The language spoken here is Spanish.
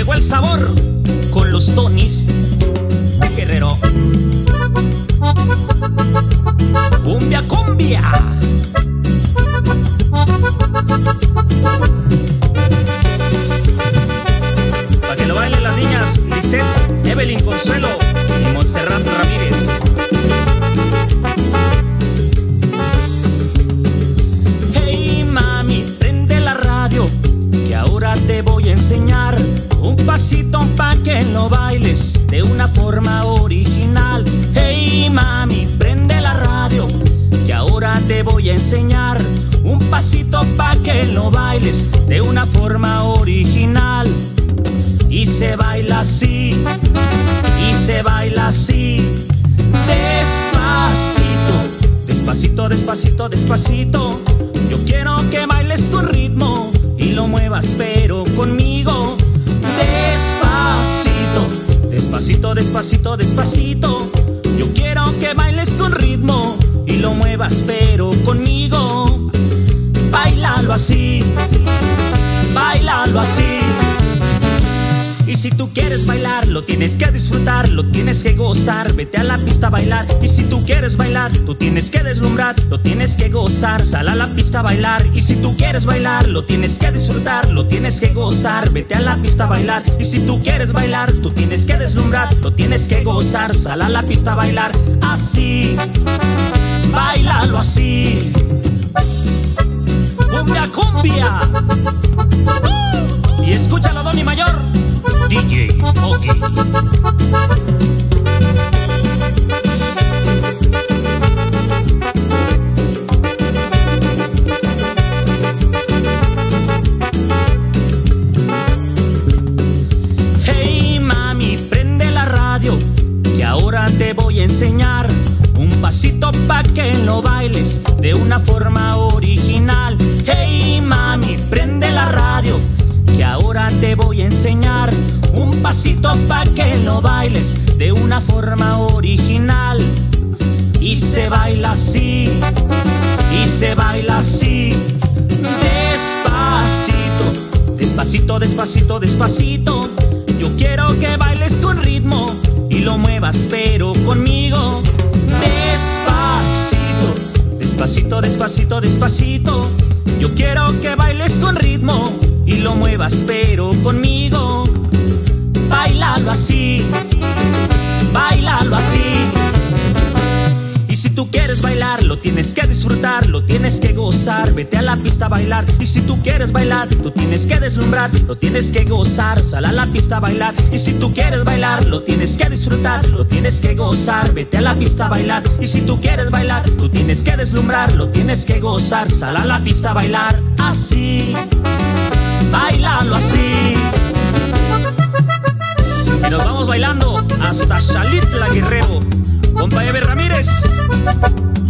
llegó el sabor con los Tonis Guerrero. Cumbia, cumbia. Para que lo bailen las niñas Lisette, Evelyn Consuelo y Montserrat Ramírez. Hey mami, prende la radio, que ahora te voy a enseñar un pasito pa' que lo bailes de una forma original. Hey mami, prende la radio, que ahora te voy a enseñar un pasito pa' que lo bailes de una forma original. Y se baila así, y se baila así, despacito, despacito, despacito, despacito. Yo quiero que bailes con ritmo y lo muevas pero conmigo. Despacito, despacito, despacito, despacito. Yo quiero que bailes con ritmo y lo muevas pero conmigo. Báilalo así, báilalo así. Y si tú quieres bailar, lo tienes que disfrutar, lo tienes que gozar. Vete a la pista a bailar. Y si tú quieres bailar, tú tienes que deslumbrar, lo tienes que gozar. Sal a la pista a bailar. Y si tú quieres bailar, lo tienes que disfrutar, lo tienes que gozar. Vete a la pista a bailar. Y si tú quieres bailar, tú tienes que deslumbrar, lo tienes que gozar. Sal a la pista a bailar. Así, báilalo así. Cumbia, cumbia. Y escúchalo, Donny Mayor, DJ Oki. Hey mami, prende la radio, que ahora te voy a enseñar un pasito pa' que lo bailes de una forma original. Hey mami, prende la radio, que ahora te voy a enseñar un pasito pa' que lo bailes de una forma original. Y se baila así, y se baila así, despacito, despacito, despacito, despacito. Yo quiero que bailes con ritmo y lo muevas pero conmigo. Despacito, despacito, despacito, despacito. Yo quiero que bailes con ritmo y lo muevas pero conmigo. Báilalo así, báilalo así. Y si tú quieres bailar, lo tienes que disfrutar, lo tienes que gozar. Vete a la pista a bailar. Y si tú quieres bailar, tú tienes que deslumbrar, lo tienes que gozar. Sal a la pista a bailar. Y si tú quieres bailar, lo tienes que disfrutar, lo tienes que gozar. Vete a la pista a bailar. Y si tú quieres bailar, tú tienes que deslumbrar, lo tienes que gozar. Sal a la pista a bailar. Así, báilalo así. Y nos vamos bailando hasta Xalitla, Guerrero. Compa Ever Ramírez.